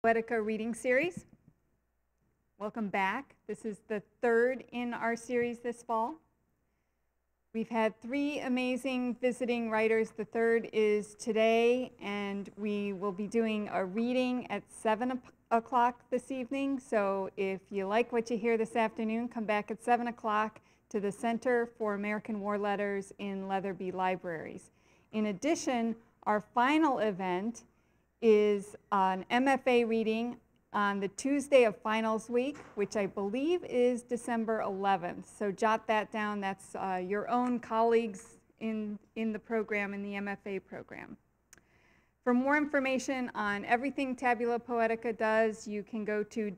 Poetica reading series. Welcome back. This is the third in our series this fall. We've had three amazing visiting writers. The third is today, and we will be doing a reading at 7 o'clock this evening. So if you like what you hear this afternoon, come back at 7 o'clock to the Center for American War Letters in Leatherby Libraries. In addition, our final event is an MFA reading on the Tuesday of finals week, which I believe is December 11th. So jot that down. That's your own colleagues in the program, in the MFA program. For more information on everything Tabula Poetica does, you can go to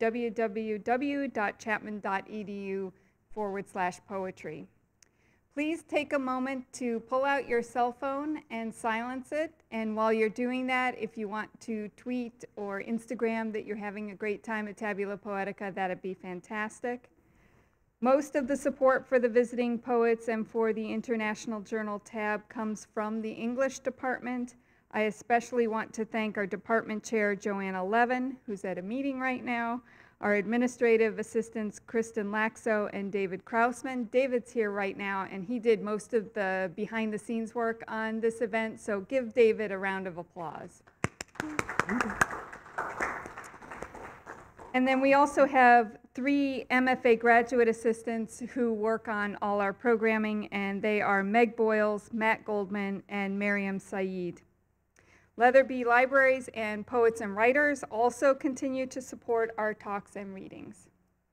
www.chapman.edu/poetry. Please take a moment to pull out your cell phone and silence it. And while you're doing that, if you want to tweet or Instagram that you're having a great time at Tabula Poetica, that'd be fantastic. Most of the support for the visiting poets and for the International Journal tab comes from the English department. I especially want to thank our department chair, Joanna Levin, who's at a meeting right now, our administrative assistants, Kristen Laxo and David Krausman. David's here right now, and he did most of the behind-the-scenes work on this event, so give David a round of applause. And then we also have three MFA graduate assistants who work on all our programming, and they are Meg Boyles, Matt Goldman, and Miriam Saeed. Leatherby Libraries and Poets and Writers also continue to support our talks and readings.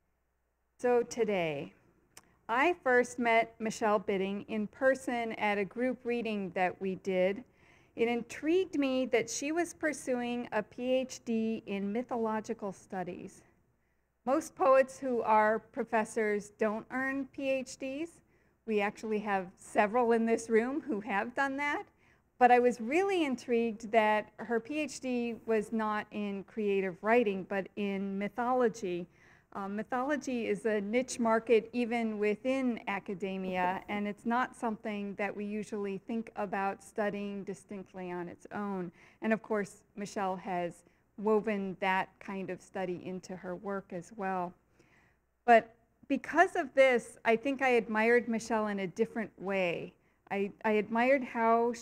So today, I first met Michelle Bidding in person at a group reading that we did. It intrigued me that she was pursuing a PhD in mythological studies. Most poets who are professors don't earn PhDs. We actually have several in this room who have done that. But I was really intrigued that her PhD was not in creative writing, but in mythology. Mythology is a niche market even within academia, and it's not something that we usually think about studying distinctly on its own. And of course, Michelle has woven that kind of study into her work as well. But because of this, I think I admired Michelle in a different way. I admired how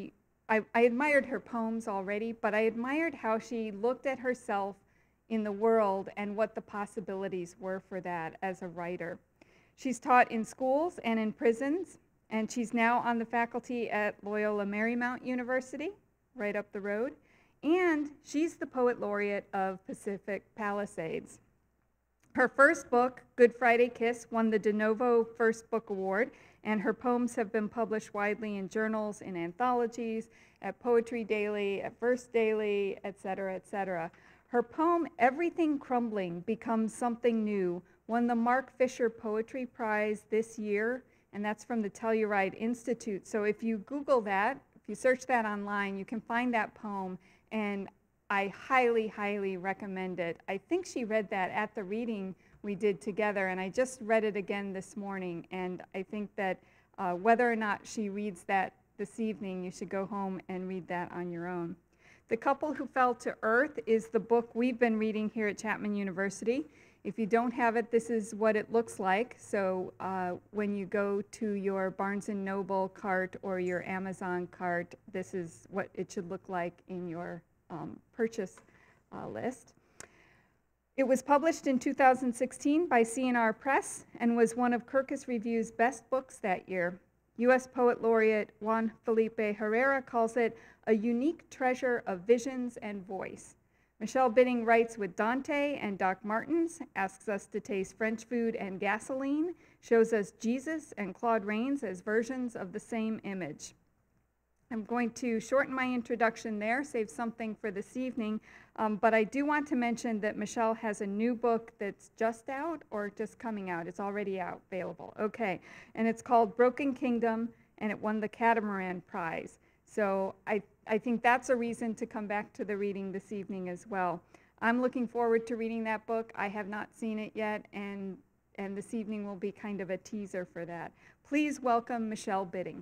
I admired her poems already, but I admired how she looked at herself in the world and what the possibilities were for that as a writer. She's taught in schools and in prisons, and she's now on the faculty at Loyola Marymount University, right up the road, and she's the poet laureate of Pacific Palisades. Her first book, Good Friday Kiss, won the De Novo First Book Award, and her poems have been published widely in journals, in anthologies, at Poetry Daily, at Verse Daily, etc., etc. Her poem, Everything Crumbling Becomes Something New, won the Mark Fisher Poetry Prize this year, and that's from the Telluride Institute. So if you Google that, if you search that online, you can find that poem, and I highly, highly recommend it. I think she read that at the reading we did together, and I just read it again this morning, and I think that whether or not she reads that this evening, you should go home and read that on your own. The Couple Who Fell to Earth is the book we've been reading here at Chapman University. If you don't have it, this is what it looks like. So when you go to your Barnes & Noble cart or your Amazon cart, this is what it should look like in your purchase list. It was published in 2016 by C&R Press and was one of Kirkus Review's best books that year. U.S. Poet Laureate Juan Felipe Herrera calls it a unique treasure of visions and voice. Michelle Bidding writes with Dante and Doc Martens, asks us to taste French food and gasoline, shows us Jesus and Claude Rains as versions of the same image. I'm going to shorten my introduction there, save something for this evening, but I do want to mention that Michelle has a new book that's just out or just coming out. It's already out, available. Okay, and it's called Broken Kingdom, and it won the Catamaran Prize. So I think that's a reason to come back to the reading this evening as well. I'm looking forward to reading that book. I have not seen it yet, and this evening will be kind of a teaser for that. Please welcome Michelle Bidding.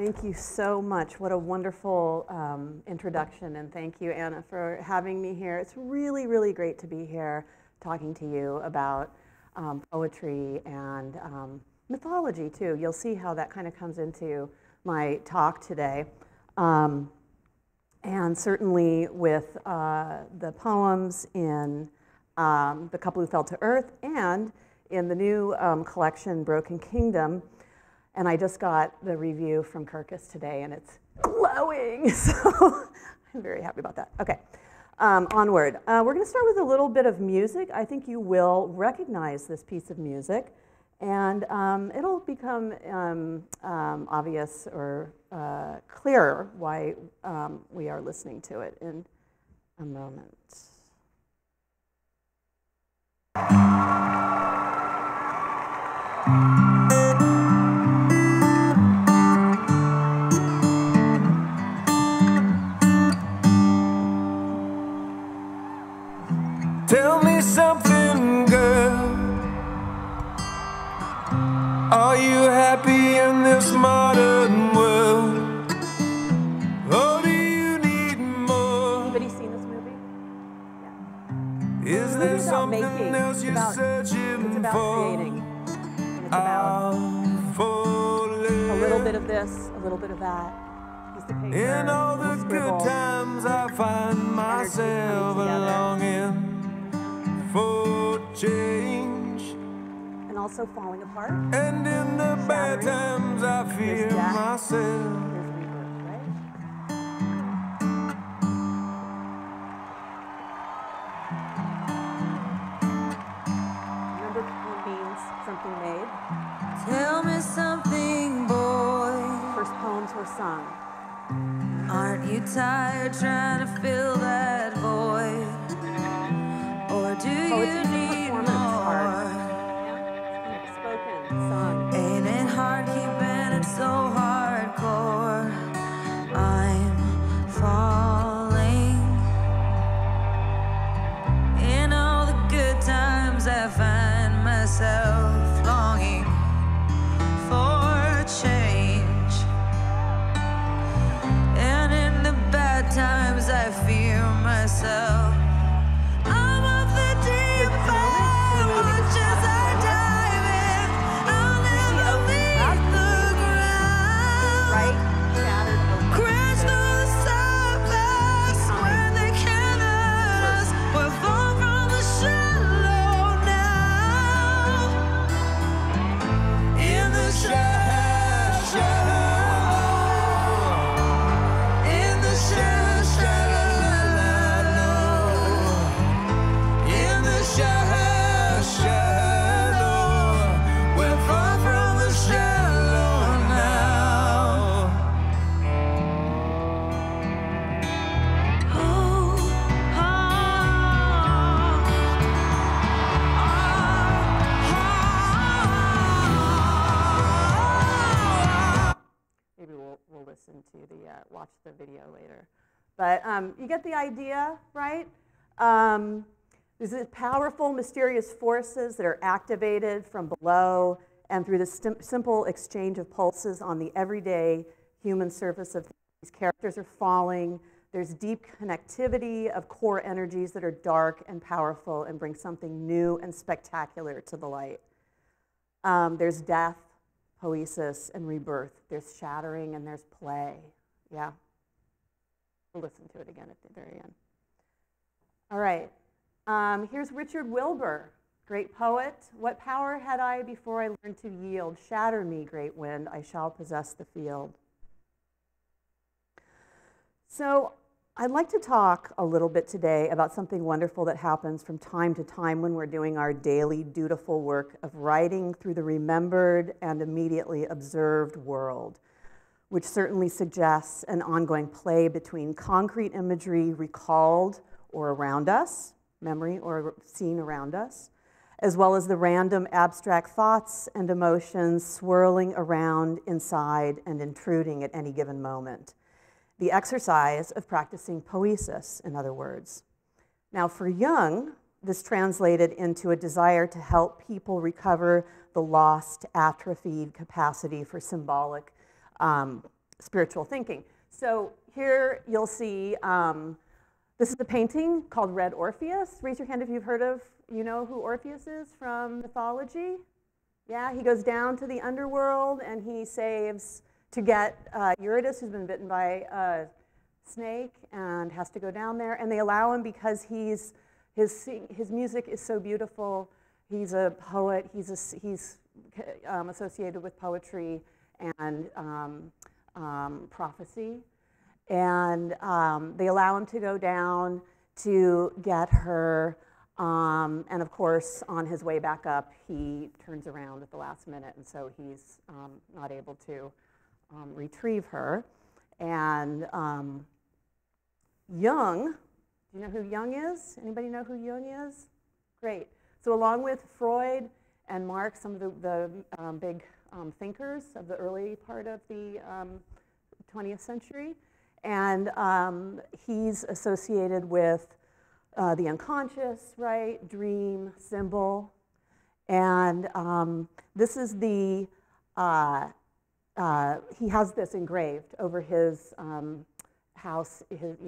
Thank you so much. What a wonderful introduction, and thank you, Anna, for having me here. It's really, really great to be here talking to you about poetry and mythology, too. You'll see how that kind of comes into my talk today. And certainly with the poems in The Couple Who Fell to Earth and in the new collection, Broken Kingdom. And I just got the review from Kirkus today, and it's glowing, so I'm very happy about that. Okay, onward. We're going to start with a little bit of music. I think you will recognize this piece of music, and it'll become obvious or clearer why we are listening to it in a moment. Tell me something, girl. Are you happy in this modern world? Or do you need more? Anybody seen this movie? Yeah. Is there something else you're searching it's about for? creating. And it's about a little bit of this, a little bit of that. Piece of paper, in all the scribble, good times I find myself longing for change, and also falling apart. and in the bad times I fear myself. There's rebirth, right? Remember what means something made? Tell me something, boy. First poems were sung. Aren't you tired trying to fill that void? Or do you need more? Spoken, sung. Ain't it hard keeping it so hardcore? I'm falling. In all the good times I find myself longing for change. And in the bad times I fear myself. I'm of the deep end, watch as I dive in. I'll never leave the ground. Right? Shattered open. Crash through the surface where they can't us. We're far from the shallow now. In the shallow, in the shallow. In the shallow, we're far from the shallow now. Maybe we'll listen to the, watch the video later. But you get the idea, right? There's these powerful, mysterious forces that are activated from below and through the simple exchange of pulses on the everyday human surface of these characters are falling. There's deep connectivity of core energies that are dark and powerful and bring something new and spectacular to the light. There's death, poesis, and rebirth. There's shattering and there's play. Yeah. We'll listen to it again at the very end. All right. Here's Richard Wilbur, great poet. What power had I before I learned to yield? Shatter me, great wind, I shall possess the field. So I'd like to talk a little bit today about something wonderful that happens from time to time when we're doing our daily dutiful work of writing through the remembered and immediately observed world, which certainly suggests an ongoing play between concrete imagery recalled or around us, memory or seen around us, as well as the random abstract thoughts and emotions swirling around inside and intruding at any given moment. The exercise of practicing poesis, in other words. Now, for Jung, this translated into a desire to help people recover the lost, atrophied capacity for symbolic spiritual thinking. So here you'll see, this is a painting called Red Orpheus. Raise your hand if you've heard of, you know who Orpheus is from mythology? Yeah, he goes down to the underworld and he saves to get Eurydice, who's been bitten by a snake and has to go down there. And they allow him because his music is so beautiful. He's a poet. He's associated with poetry and prophecy. And they allow him to go down to get her. And of course, on his way back up, he turns around at the last minute, and so he's not able to retrieve her. And Jung, do you know who Jung is? Anybody know who Jung is? Great. So along with Freud and Marx, some of the big thinkers of the early part of the 20th century, and he's associated with the unconscious, right? Dream, symbol. And this is the, he has this engraved over his house,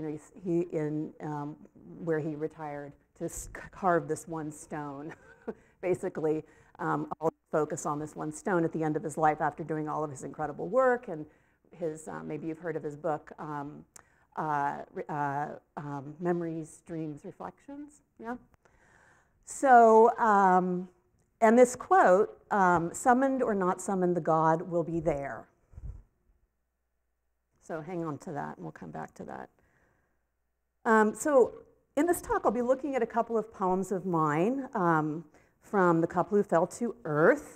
where he retired, to carve this one stone. Basically, all focus on this one stone at the end of his life after doing all of his incredible work. And his, maybe you've heard of his book, Memories, Dreams, Reflections. Yeah. So, and this quote, summoned or not summoned, the God will be there. So hang on to that, and we'll come back to that. So in this talk, I'll be looking at a couple of poems of mine from The Couple Who Fell to Earth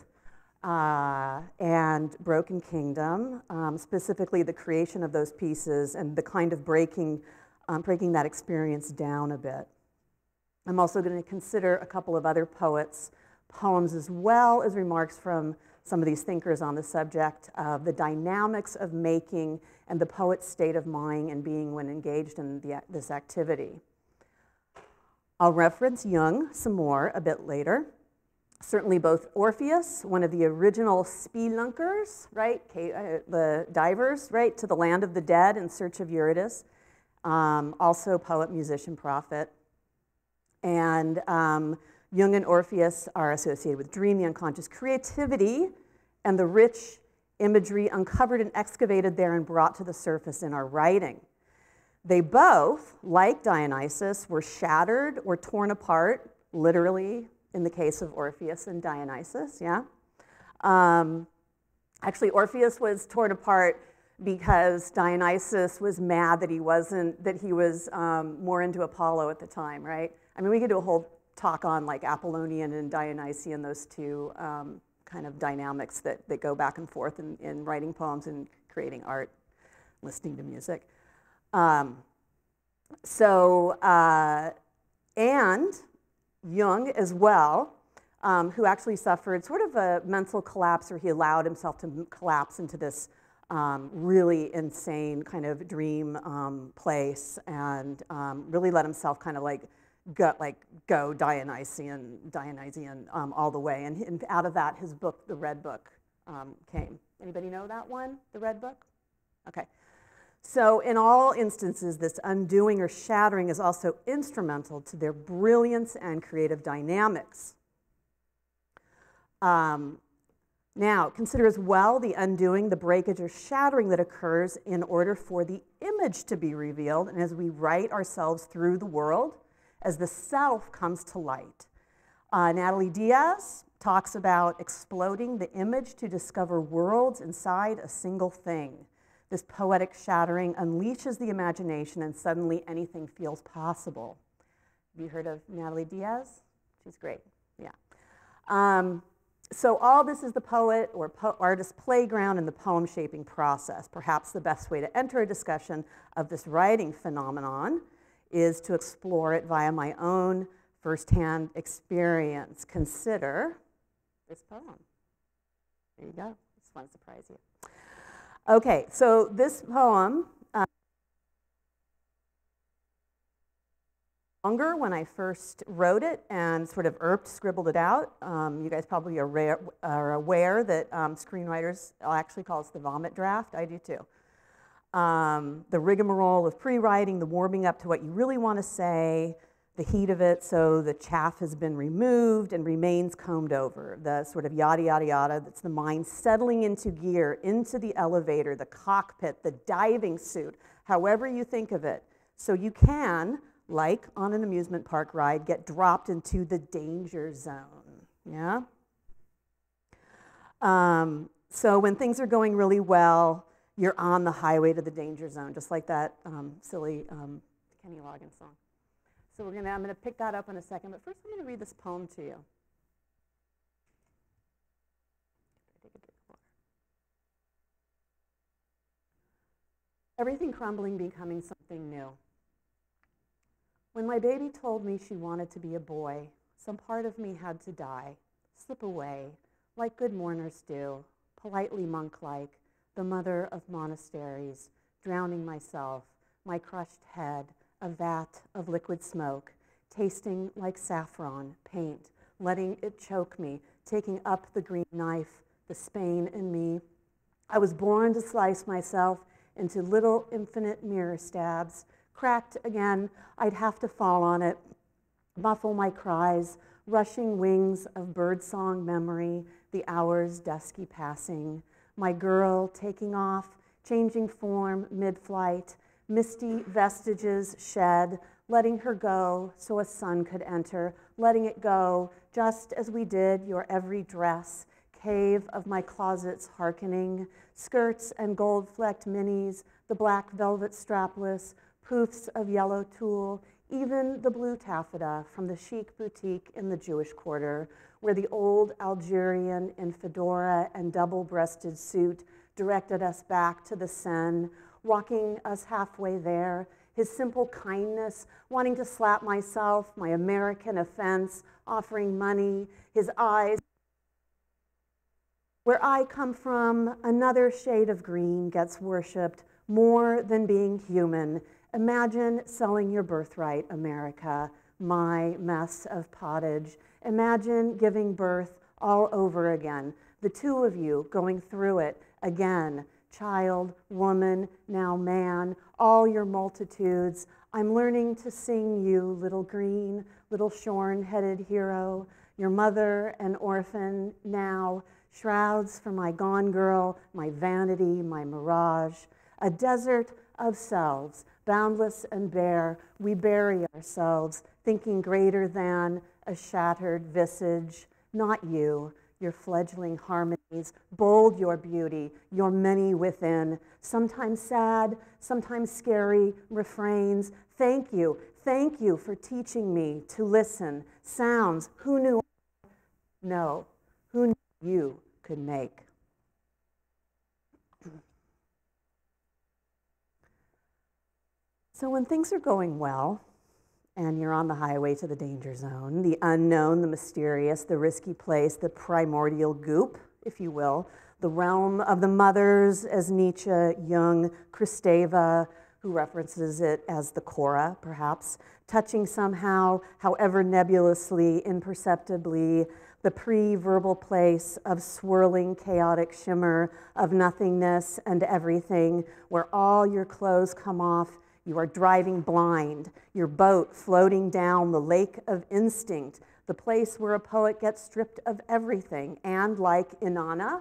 and Broken Kingdom, specifically the creation of those pieces and the kind of breaking that experience down a bit. I'm also going to consider a couple of other poets' poems as well as remarks from some of these thinkers on the subject of the dynamics of making and the poet's state of mind and being when engaged in this activity. I'll reference Jung some more a bit later. Certainly both Orpheus, one of the original spelunkers, right, the divers, right, to the land of the dead in search of Eurydice, also poet, musician, prophet. And Jung and Orpheus are associated with dream, the unconscious creativity, and the rich imagery uncovered and excavated there and brought to the surface in our writing. They both, like Dionysus, were shattered or torn apart, literally, in the case of Orpheus and Dionysus, yeah? Actually, Orpheus was torn apart because Dionysus was mad that he was more into Apollo at the time, right? I mean, we could do a whole talk on like Apollonian and Dionysian, those two kind of dynamics that go back and forth in writing poems and creating art, listening to music. And Jung as well, who actually suffered sort of a mental collapse, or he allowed himself to collapse into this really insane kind of dream place, and really let himself kind of go Dionysian all the way. And out of that, his book, The Red Book, came. Anybody know that one, The Red Book? Okay. So in all instances, this undoing or shattering is also instrumental to their brilliance and creative dynamics. Now, consider as well the undoing, the breakage or shattering that occurs in order for the image to be revealed, and as we write ourselves through the world, as the self comes to light. Natalie Diaz talks about exploding the image to discover worlds inside a single thing. This poetic shattering unleashes the imagination, and suddenly anything feels possible. Have you heard of Natalie Diaz? She's great, yeah. So all this is the poet or artist playground in the poem shaping process. Perhaps the best way to enter a discussion of this writing phenomenon is to explore it via my own firsthand experience. Consider this poem. There you go. Just want to surprise you. Okay, so this poem, longer when I first wrote it and sort of scribbled it out. You guys probably are aware that screenwriters actually call it the vomit draft. I do too. the rigmarole of pre-writing, the warming up to what you really want to say, the heat of it, so the chaff has been removed and remains combed over, the sort of yada, yada, yada, that's the mind settling into gear, into the elevator, the cockpit, the diving suit, however you think of it. So you can, like on an amusement park ride, get dropped into the danger zone, yeah? So when things are going really well, you're on the highway to the danger zone, just like that silly Kenny Loggins song. So I'm gonna pick that up in a second, but first I'm gonna read this poem to you. Everything crumbling, becoming something new. When my baby told me she wanted to be a boy, some part of me had to die, slip away, like good mourners do, politely monk-like, the mother of monasteries, drowning myself, my crushed head, a vat of liquid smoke, tasting like saffron, paint, letting it choke me, taking up the green knife, the Spain in me. I was born to slice myself into little infinite mirror stabs. Cracked again, I'd have to fall on it, muffle my cries, rushing wings of birdsong memory, the hours dusky passing. My girl taking off, changing form mid-flight, misty vestiges shed, letting her go so a sun could enter, letting it go just as we did your every dress, cave of my closets hearkening, skirts and gold-flecked minis, the black velvet strapless, poofs of yellow tulle, even the blue taffeta from the chic boutique in the Jewish Quarter, where the old Algerian in fedora and double-breasted suit directed us back to the Seine, walking us halfway there, his simple kindness, wanting to slap myself, my American offense, offering money, his eyes. Where I come from, another shade of green gets worshipped more than being human. Imagine selling your birthright, America, my mess of pottage. Imagine giving birth all over again, the two of you going through it again, child, woman, now man, all your multitudes. I'm learning to sing you, little green, little shorn-headed hero, your mother, an orphan now, shrouds for my gone girl, my vanity, my mirage, a desert of selves, boundless and bare, we bury ourselves, thinking greater than a shattered visage, not you, your fledgling harmonies, bold your beauty, your many within, sometimes sad, sometimes scary refrains. Thank you for teaching me to listen. Sounds, who knew? No, who knew you could make? So when things are going well, and you're on the highway to the danger zone, the unknown, the mysterious, the risky place, the primordial goop, if you will, the realm of the mothers, as Nietzsche, Jung, Kristeva, who references it as the Cora, perhaps, touching somehow, however nebulously, imperceptibly, the pre-verbal place of swirling, chaotic shimmer of nothingness and everything, where all your clothes come off. You are driving blind, your boat floating down the lake of instinct, the place where a poet gets stripped of everything. And like Inanna,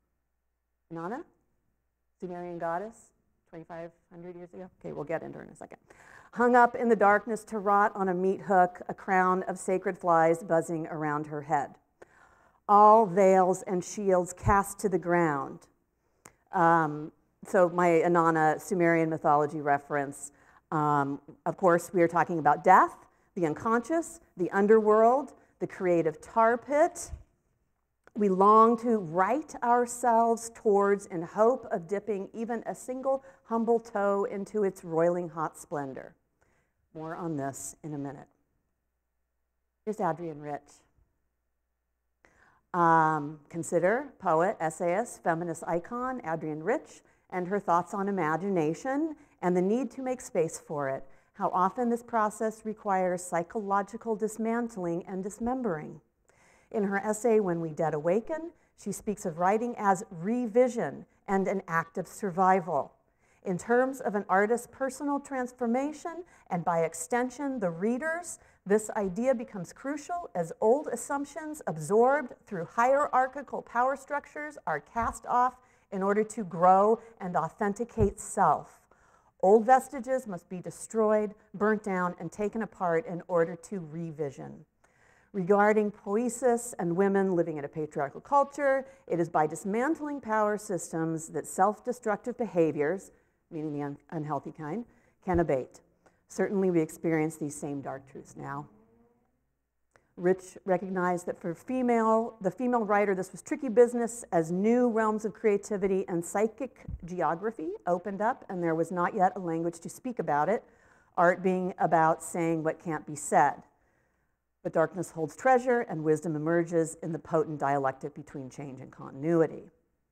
Sumerian goddess, 2,500 years ago? Okay, we'll get into her in a second. Hung up in the darkness to rot on a meat hook, a crown of sacred flies buzzing around her head. All veils and shields cast to the ground. So my Inanna Sumerian mythology reference, of course, we are talking about death, the unconscious, the underworld, the creative tar pit. We long to right ourselves towards in hope of dipping even a single humble toe into its roiling hot splendor. More on this in a minute. Here's Adrienne Rich. Consider poet, essayist, feminist icon, Adrienne Rich, and her thoughts on imagination and the need to make space for it. How often this process requires psychological dismantling and dismembering. In her essay, When We Dead Awaken, she speaks of writing as revision and an act of survival. In terms of an artist's personal transformation, and by extension, the reader's, this idea becomes crucial as old assumptions absorbed through hierarchical power structures are cast off in order to grow and authenticate self. Old vestiges must be destroyed, burnt down, and taken apart in order to revision. Regarding poesis and women living in a patriarchal culture, it is by dismantling power systems that self-destructive behaviors, meaning the unhealthy kind, can abate. Certainly we experience these same dark truths now. Rich recognized that for the female writer, this was tricky business as new realms of creativity and psychic geography opened up, and there was not yet a language to speak about it, art being about saying what can't be said. But darkness holds treasure, and wisdom emerges in the potent dialectic between change and continuity.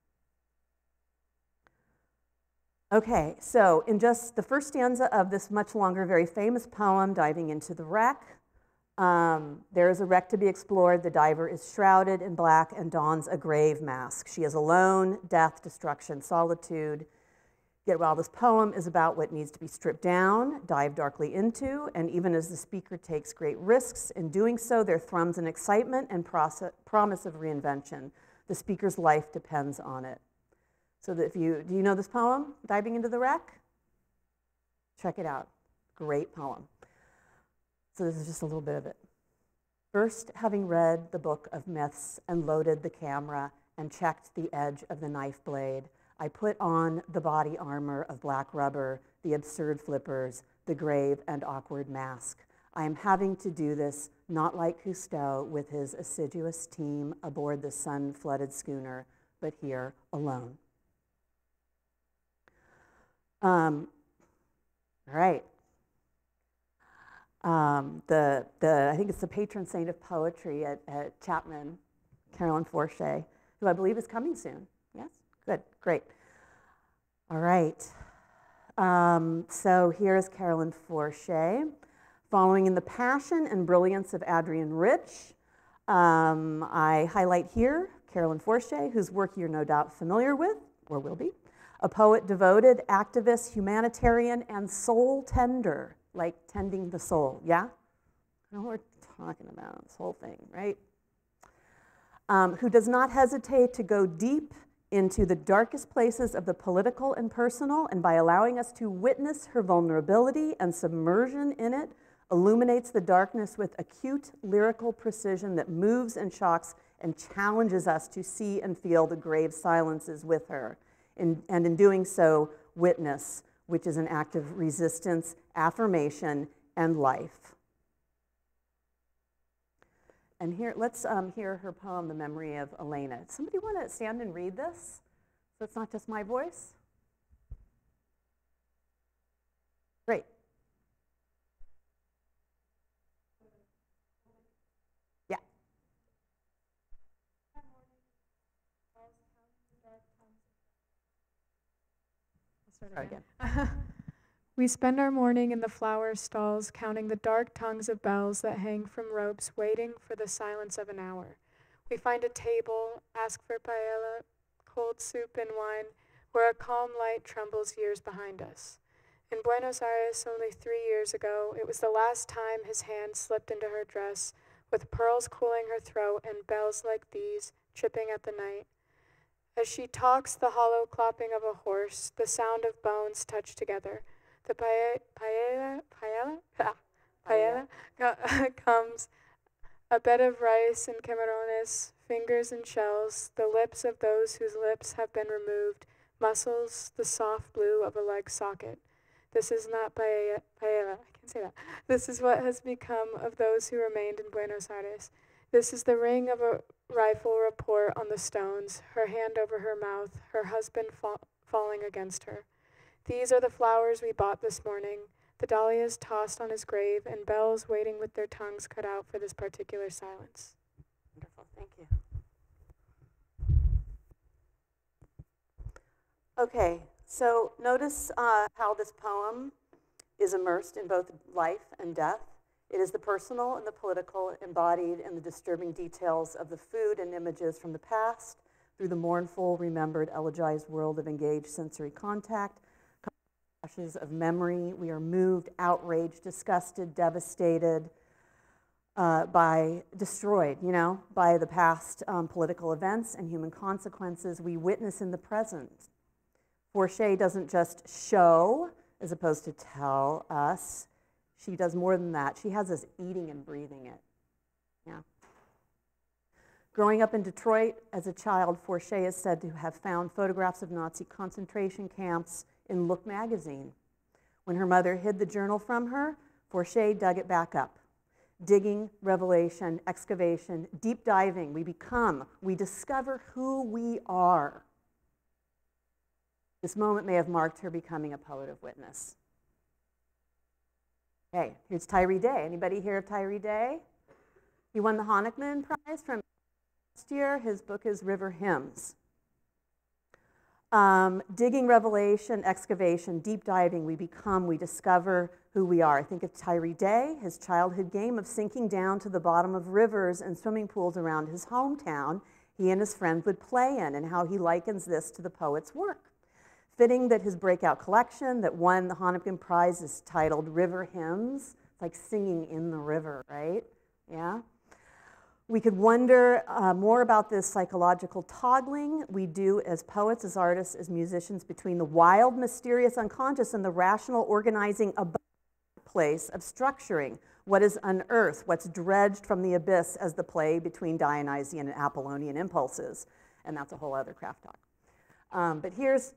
Okay, so in just the first stanza of this much longer, very famous poem, Diving into the Wreck, there is a wreck to be explored. The diver is shrouded in black and dons a grave mask. She is alone, death, destruction, solitude. Yet while this poem is about what needs to be stripped down, dived darkly into, and even as the speaker takes great risks in doing so, there thrums an excitement and promise of reinvention. The speaker's life depends on it. So that do you know this poem, Diving into the Wreck? Check it out. Great poem. So this is just a little bit of it. First, having read the book of myths and loaded the camera and checked the edge of the knife blade, I put on the body armor of black rubber, the absurd flippers, the grave and awkward mask. I am having to do this not like Cousteau with his assiduous team aboard the sun-flooded schooner, but here alone. All right. I think it's the patron saint of poetry at Chapman, Carolyn Forche, who I believe is coming soon. Yes? Good, great. All right. So here's Carolyn Forche. Following in the passion and brilliance of Adrienne Rich, I highlight here Carolyn Forche, whose work you're no doubt familiar with, or will be. A poet devoted, activist, humanitarian, and soul tender, like tending the soul, yeah? I know what we're talking about, this whole thing, right? Who does not hesitate to go deep into the darkest places of the political and personal, and by allowing us to witness her vulnerability and submersion in it, illuminates the darkness with acute lyrical precision that moves and shocks and challenges us to see and feel the grave silences with her. And in doing so, witness, which is an act of resistance, affirmation, and life. And here, let's hear her poem, The Memory of Elena. Somebody want to stand and read this, so it's not just my voice? Great. Yeah. Start again. We spend our morning in the flower stalls, counting the dark tongues of bells that hang from ropes, waiting for the silence of an hour. We find a table, ask for paella, cold soup and wine, where a calm light trembles years behind us. In Buenos Aires only 3 years ago, it was the last time his hand slipped into her dress, with pearls cooling her throat and bells like these chipping at the night. As she talks, the hollow clopping of a horse, the sound of bones touch together. The paella comes, a bed of rice and camarones, fingers and shells, the lips of those whose lips have been removed, muscles, the soft blue of a leg socket. This is not paella, I can't say that. This is what has become of those who remained in Buenos Aires. This is the ring of a rifle report on the stones, her hand over her mouth, her husband falling against her. These are the flowers we bought this morning, the dahlias tossed on his grave, and bells waiting with their tongues cut out for this particular silence. Wonderful, thank you. Okay, so notice how this poem is immersed in both life and death. It is the personal and the political embodied in the disturbing details of the food and images from the past through the mournful, remembered, elegized world of engaged sensory contact, flashes of memory. We are moved, outraged, disgusted, devastated, destroyed, by the past political events and human consequences we witness in the present. Forshé doesn't just show as opposed to tell us. She does more than that. She has us eating and breathing it. Yeah. Growing up in Detroit as a child, Forshé is said to have found photographs of Nazi concentration camps in Look magazine. When her mother hid the journal from her, Forshé dug it back up. Digging, revelation, excavation, deep diving, we discover who we are. This moment may have marked her becoming a poet of witness. Okay, here's Tyree Day. Anybody hear of Tyree Day? He won the Honickman Prize from last year. His book is River Hymns. Digging, revelation, excavation, deep diving, we discover who we are. I think of Tyree Day, his childhood game of sinking down to the bottom of rivers and swimming pools around his hometown he and his friends would play in, and how he likens this to the poet's work. Fitting that his breakout collection that won the Honickman Prize is titled River Hymns. It's like singing in the river, right? Yeah? We could wonder more about this psychological toggling we do as poets, as artists, as musicians, between the wild, mysterious, unconscious and the rational organizing above place of structuring what is unearthed, what's dredged from the abyss as the play between Dionysian and Apollonian impulses. And that's a whole other craft talk. But here's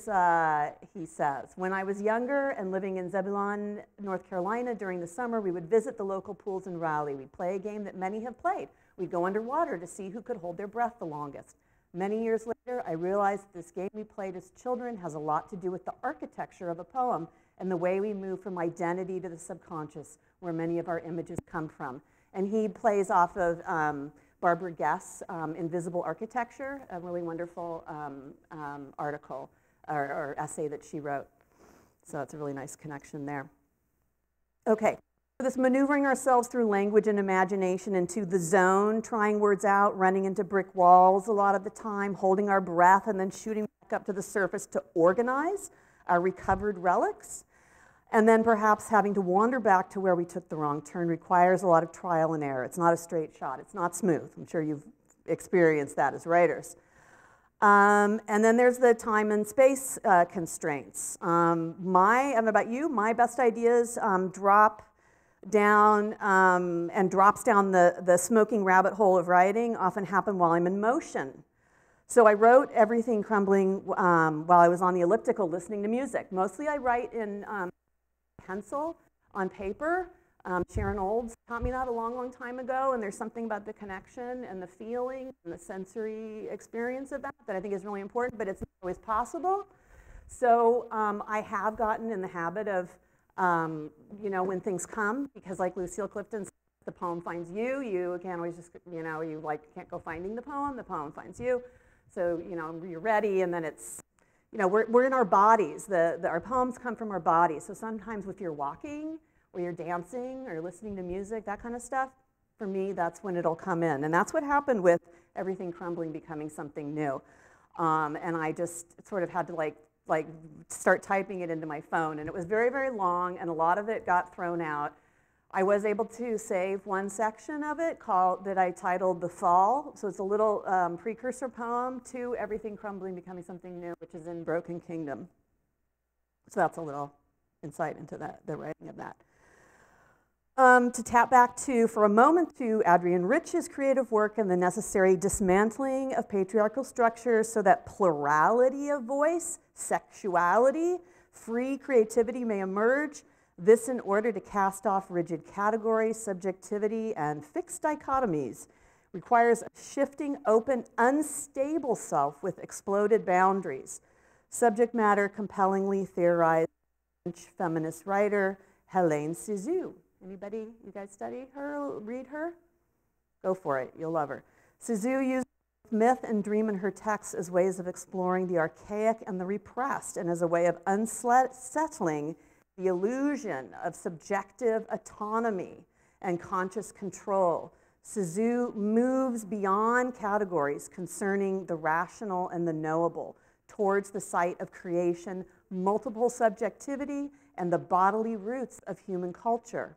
he says, when I was younger and living in Zebulon, North Carolina during the summer, we would visit the local pools in Raleigh. We'd play a game that many have played. We'd go underwater to see who could hold their breath the longest. Many years later, I realized this game we played as children has a lot to do with the architecture of a poem and the way we move from identity to the subconscious, where many of our images come from. And he plays off of Barbara Guest's Invisible Architecture, a really wonderful article or essay that she wrote. So it's a really nice connection there. Okay, so this maneuvering ourselves through language and imagination into the zone, trying words out, running into brick walls a lot of the time, holding our breath and then shooting back up to the surface to organize our recovered relics. And then perhaps having to wander back to where we took the wrong turn requires a lot of trial and error. It's not a straight shot. It's not smooth. I'm sure you've experienced that as writers. And then there's the time and space constraints. I don't know about you, my best ideas drop down and drops down the smoking rabbit hole of writing often happen while I'm in motion. So I wrote Everything Crumbling while I was on the elliptical listening to music. Mostly I write in pencil on paper. Sharon Olds taught me that a long, long time ago, and there's something about the connection and the feeling and the sensory experience of that I think is really important, but it's not always possible. So I have gotten in the habit of, when things come, because like Lucille Clifton said, the poem finds you, you can't always just, you can't go finding the poem finds you. So, you're ready, and then it's, we're in our bodies. Our poems come from our bodies. So sometimes if you're walking or you're dancing or listening to music, that kind of stuff, for me, that's when it'll come in. And that's what happened with Everything Crumbling becoming something new. And I just sort of had to like start typing it into my phone. And it was very, very long, and a lot of it got thrown out. I was able to save one section of it that I titled The Fall. So it's a little precursor poem to Everything Crumbling Becoming Something New, which is in Broken Kingdom. So that's a little insight into the writing of that. To tap back for a moment to Adrienne Rich's creative work and the necessary dismantling of patriarchal structures so that plurality of voice, sexuality, free creativity may emerge. This in order to cast off rigid categories, subjectivity, and fixed dichotomies requires a shifting, open, unstable self with exploded boundaries. Subject matter compellingly theorized French feminist writer Hélène Cixous. Anybody, you guys study her, read her? Go for it, you'll love her. Cixous uses myth and dream in her texts as ways of exploring the archaic and the repressed, and as a way of unsettling the illusion of subjective autonomy and conscious control. Cixous moves beyond categories concerning the rational and the knowable towards the site of creation, multiple subjectivity, and the bodily roots of human culture.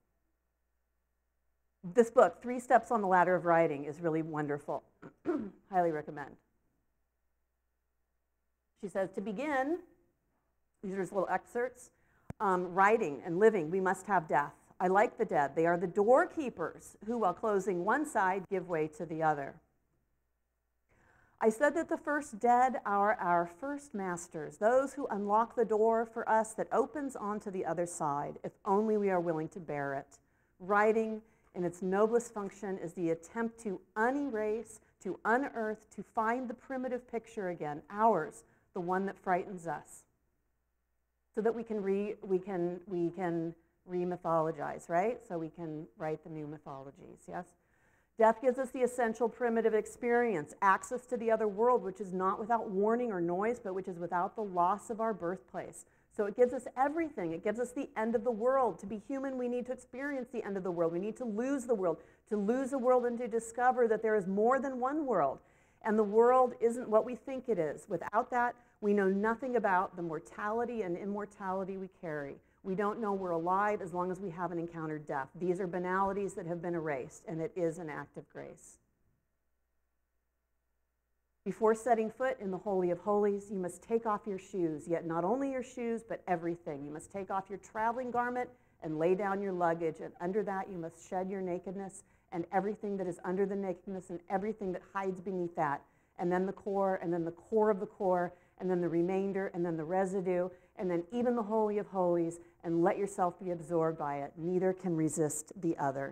This book, 3 Steps on the Ladder of Writing, is really wonderful. Highly recommend. She says, to begin, these are just little excerpts, writing and living, we must have death. I like the dead. They are the doorkeepers who, while closing one side, give way to the other. I said that the first dead are our first masters, those who unlock the door for us that opens onto the other side, if only we are willing to bear it. Writing, in its noblest function, is the attempt to unerase, to unearth, to find the primitive picture again, ours, the one that frightens us, so that we can re-mythologize, right? So we can write the new mythologies, yes? Death gives us the essential primitive experience, access to the other world, which is not without warning or noise, but which is without the loss of our birthplace. So it gives us everything. It gives us the end of the world. To be human, we need to experience the end of the world. We need to lose the world. To lose the world and to discover that there is more than one world. And the world isn't what we think it is. Without that, we know nothing about the mortality and immortality we carry. We don't know we're alive as long as we haven't encountered death. These are banalities that have been erased, and it is an act of grace. Before setting foot in the Holy of Holies, you must take off your shoes, yet not only your shoes, but everything. You must take off your traveling garment and lay down your luggage, and under that you must shed your nakedness and everything that is under the nakedness and everything that hides beneath that, and then the core, and then the core of the core, and then the remainder, and then the residue, and then even the Holy of Holies, and let yourself be absorbed by it. Neither can resist the other.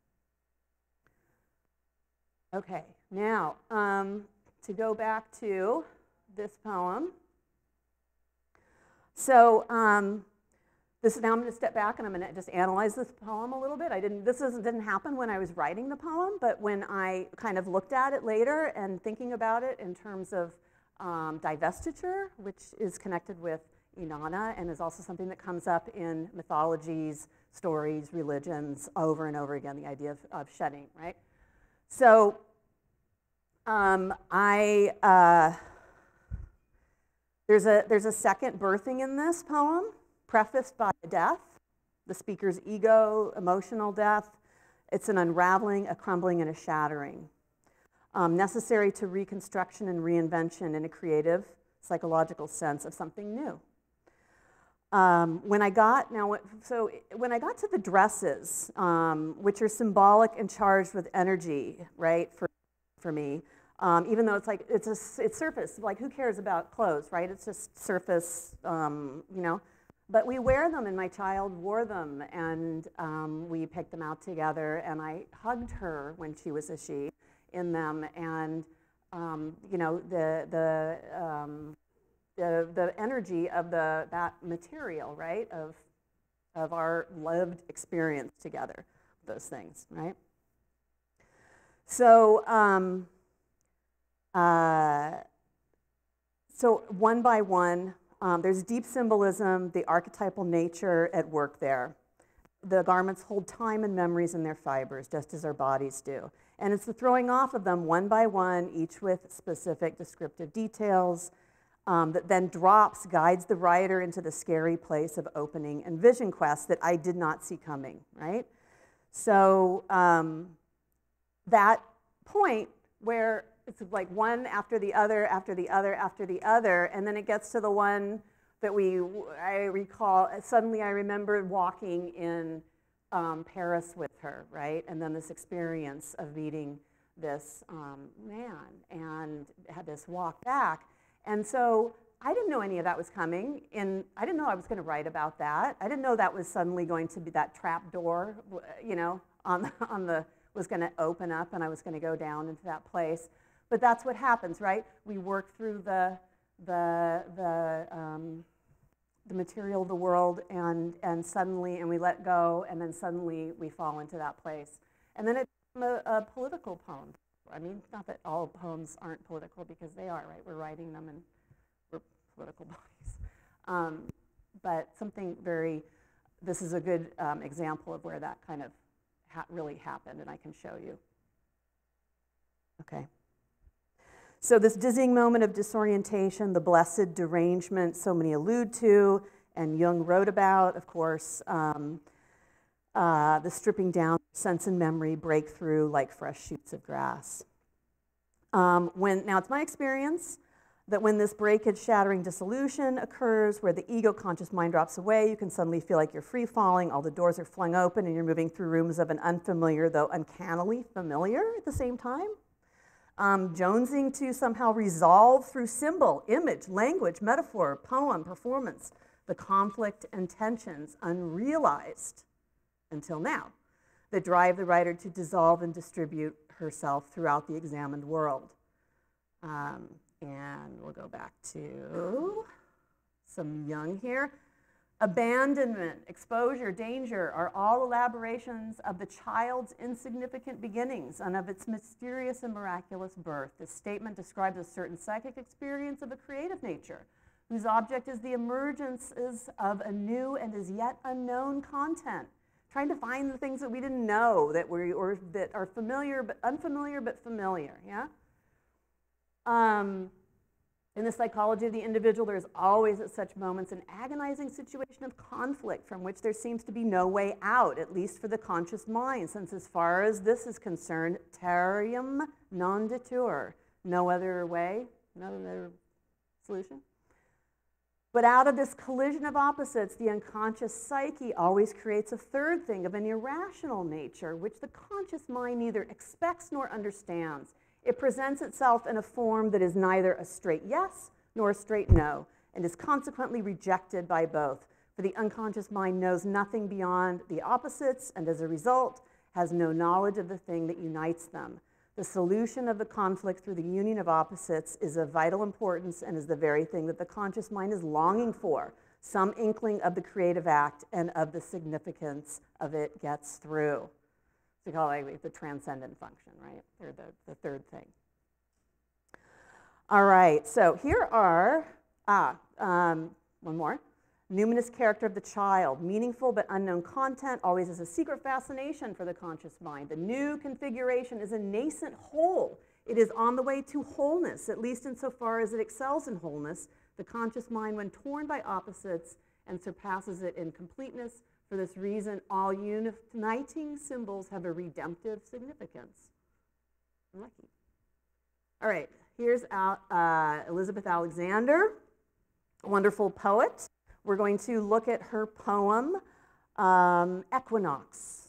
Okay, now, to go back to this poem. So now I'm going to step back and I'm going to just analyze this poem a little bit. This didn't happen when I was writing the poem, but when I kind of looked at it later and thinking about it in terms of divestiture, which is connected with Inanna and is also something that comes up in mythologies, stories, religions, over and over again, the idea of shedding, right? So there's a second birthing in this poem, prefaced by death, the speaker's ego, emotional death. It's an unraveling, a crumbling, and a shattering, necessary to reconstruction and reinvention in a creative, psychological sense of something new. When I got to the dresses, which are symbolic and charged with energy, right, for me, even though it's surface, like who cares about clothes, right? It's just surface, you know. But we wear them, and my child wore them, and we picked them out together, and I hugged her when she was a she in them, and you know, the energy of that material, right, of our lived experience together, those things, right? So, so one by one, there's deep symbolism, the archetypal nature at work there. The garments hold time and memories in their fibers, just as our bodies do. And it's the throwing off of them one by one, each with specific descriptive details, that then guides the writer into the scary place of opening and vision quest that I did not see coming, right? So that point where it's like one after the other, after the other, after the other, and then it gets to the one that I recall, suddenly I remembered walking in Paris with her, right? And then this experience of meeting this man and had this walk back. And so I didn't know any of that was coming, and I didn't know I was going to write about that. I didn't know that was suddenly going to be that trap door, you know, was going to open up, and I was going to go down into that place. But that's what happens, right? We work through the material of the world, and suddenly, and we let go, and then suddenly we fall into that place. And then it's a political poem. I mean, not that all poems aren't political, because they are, right? We're writing them, and we're political bodies. But something this is a good example of where that kind of really happened, and I can show you. Okay. So this dizzying moment of disorientation, the blessed derangement so many allude to, and Jung wrote about, of course, the stripping down sense and memory break through like fresh shoots of grass. Now it's my experience that when this breakage, shattering dissolution occurs, where the ego conscious mind drops away, you can suddenly feel like you're free falling, all the doors are flung open, and you're moving through rooms of an unfamiliar, though uncannily familiar at the same time. Jonesing to somehow resolve through symbol, image, language, metaphor, poem, performance, the conflict and tensions unrealized until now that drive the writer to dissolve and distribute herself throughout the examined world. And we'll go back to some Jung here. Abandonment, exposure, danger are all elaborations of the child's insignificant beginnings and of its mysterious and miraculous birth. This statement describes a certain psychic experience of a creative nature, whose object is the emergence of a new and as yet unknown content, trying to find the things that we didn't know that that are familiar but unfamiliar but familiar. Yeah. In the psychology of the individual, there is always at such moments an agonizing situation of conflict from which there seems to be no way out, at least for the conscious mind, since as far as this is concerned, tertium non datur, no other way, no other solution. But out of this collision of opposites, the unconscious psyche always creates a third thing of an irrational nature, which the conscious mind neither expects nor understands. It presents itself in a form that is neither a straight yes nor a straight no, and is consequently rejected by both. For the unconscious mind knows nothing beyond the opposites, and as a result, has no knowledge of the thing that unites them. The solution of the conflict through the union of opposites is of vital importance and is the very thing that the conscious mind is longing for. Some inkling of the creative act and of the significance of it gets through. So we call it like the transcendent function, right? Or the third thing. All right, so here are, one more. Numinous character of the child, meaningful but unknown content, always is a secret fascination for the conscious mind. The new configuration is a nascent whole. It is on the way to wholeness, at least insofar as it excels in wholeness. The conscious mind, when torn by opposites, and surpasses it in completeness. For this reason, all uniting symbols have a redemptive significance. Lucky. All right, here's Elizabeth Alexander, a wonderful poet. We're going to look at her poem, Equinox.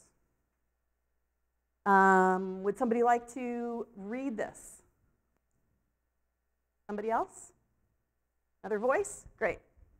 Would somebody like to read this? Somebody else? Another voice? Great.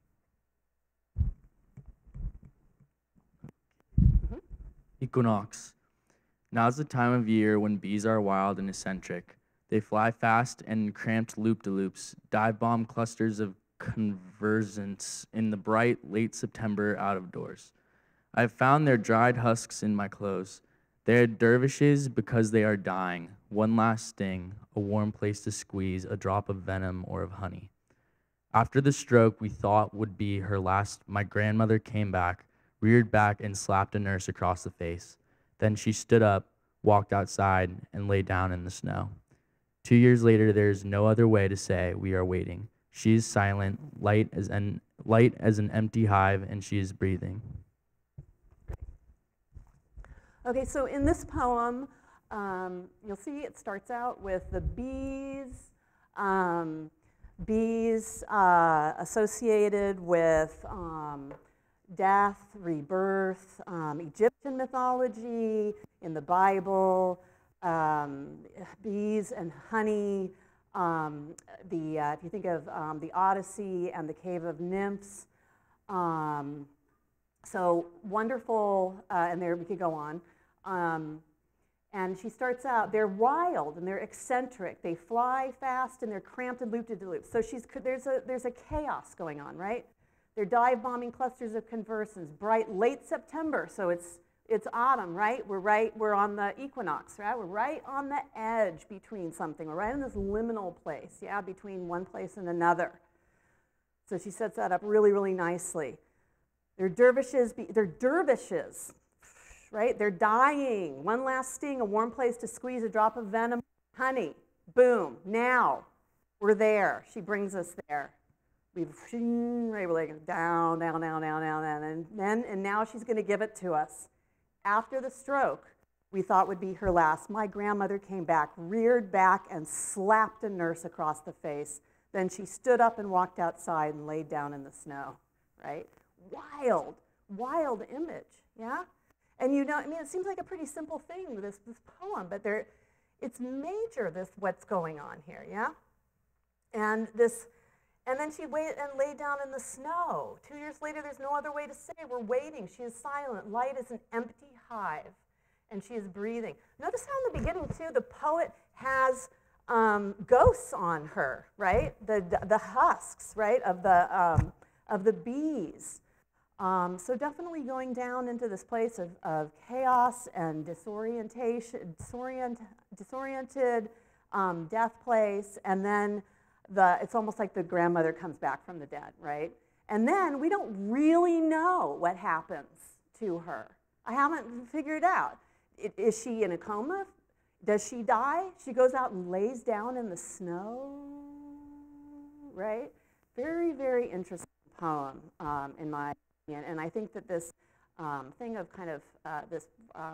Equinox. Now's the time of year when bees are wild and eccentric. They fly fast and in cramped loop-de-loops, dive bomb clusters of convergence in the bright late September out of doors. I have found their dried husks in my clothes. They are dervishes because they are dying. One last sting, a warm place to squeeze, a drop of venom or of honey. After the stroke we thought would be her last, my grandmother came back, reared back and slapped a nurse across the face. Then she stood up, walked outside, and lay down in the snow. 2 years later, there is no other way to say we are waiting. She is silent, light as an empty hive, and she is breathing. Okay, so in this poem, you'll see it starts out with the bees, associated with death, rebirth, Egyptian mythology, in the Bible, bees and honey. If you think of the Odyssey and the Cave of Nymphs, so wonderful, and there we could go on. And she starts out, they're wild and they're eccentric. They fly fast and they're cramped and loop-de-loop. So there's a chaos going on, right? They're dive bombing clusters of convergence, bright late September, so it's autumn, right? We're on the equinox, right? We're right on the edge between something. We're right in this liminal place, yeah, between one place and another. So she sets that up really, really nicely. They're dervishes, right? They're dying. One last sting, a warm place to squeeze, a drop of venom, honey, boom, now. We're there. She brings us there. We're like down, down, down, down, down, and now she's going to give it to us. After the stroke, we thought would be her last, my grandmother came back, reared back, and slapped a nurse across the face. Then she stood up and walked outside and laid down in the snow, right? Wild, wild image, yeah? And you know, I mean, it seems like a pretty simple thing, this poem, but it's major, what's going on here, yeah? And then she waited and lay down in the snow. 2 years later, there's no other way to say. We're waiting. She is silent. Light is an empty hive, and she is breathing. Notice how in the beginning, too, the poet has ghosts on her, right? The husks, right, of the bees. So definitely going down into this place of chaos and disoriented death place, and then it's almost like the grandmother comes back from the dead, right? And then we don't really know what happens to her. I haven't figured out. Is she in a coma? Does she die? She goes out and lays down in the snow, right? Very, very interesting poem, in my opinion. And I think that this thing of kind of this